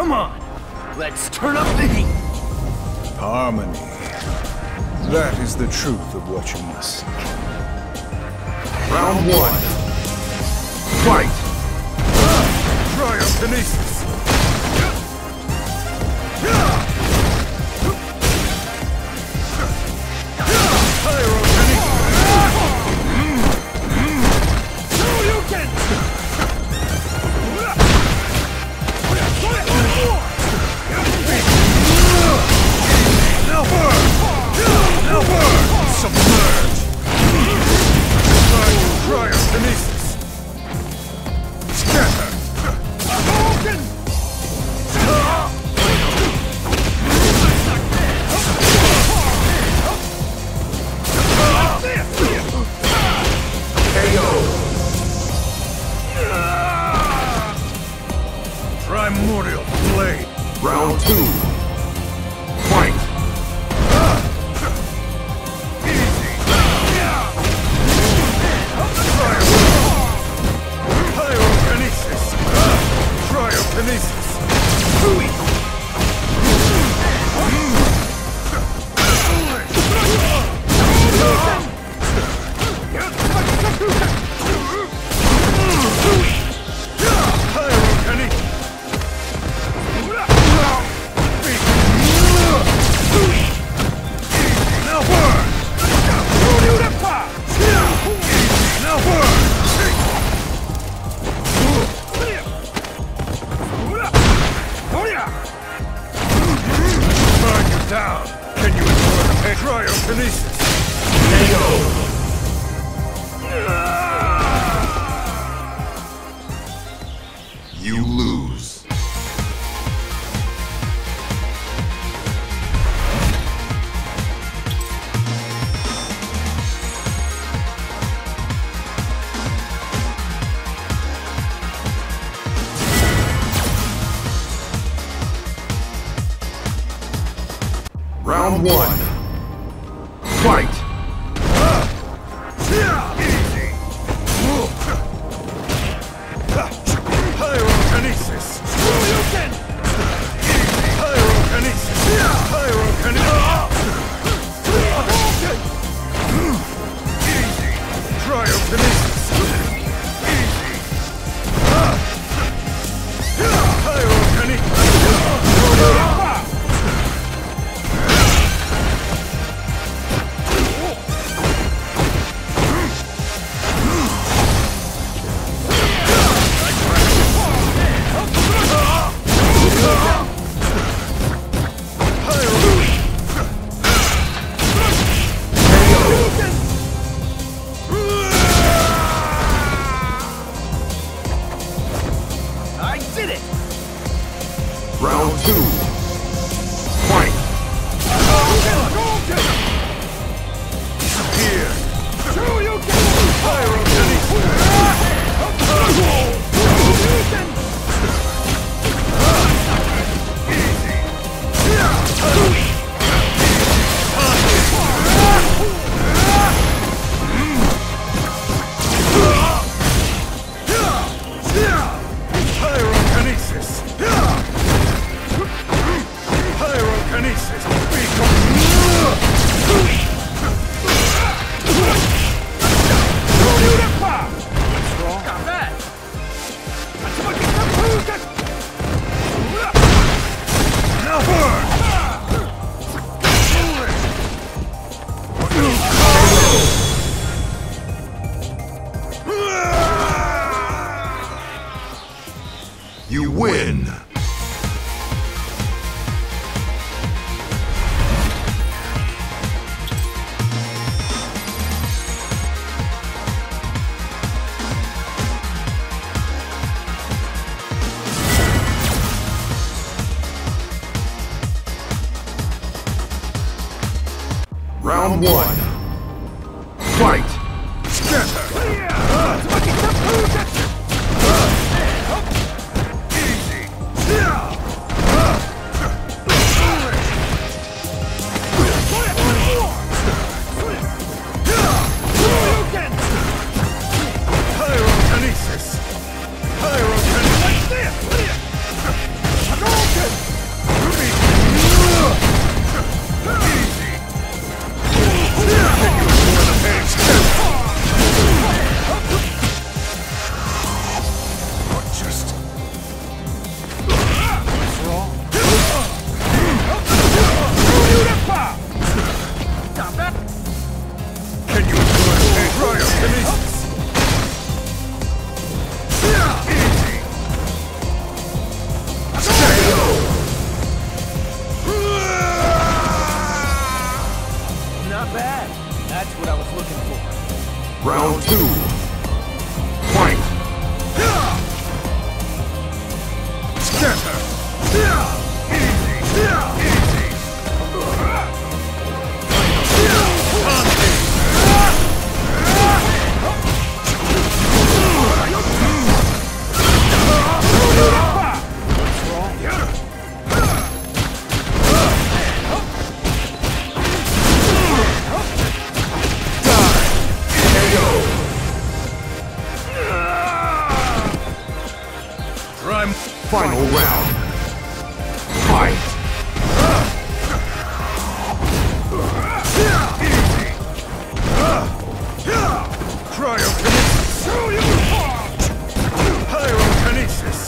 Come on! Let's turn up the heat! Harmony. That is the truth of what you must seek. Round one. Fight! Cryokinesis! Primordial Blade! Round two. Fight! Easy! Cryokinesis! Cryokinesis! Down! Can you endure the cryokinesis? You lose. Round one. Fight! Easy! Pyrokinesis! Easy! Pyrokinesis! Easy! Cryokinesis! Easy! Pyrokinesis! I did it! Round two. Fight! Here! Pyrokinesis! Pyrokinesis! Pyrokinesis! Got that! Now burn! You win. Round one. Fight! Scatter! Pyrokinesis! Pyrokinesis! Round 2. Fight! Scatter! Final round. Fight! Cryokinesis! Pyrokinesis!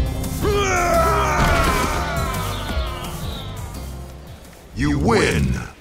You win!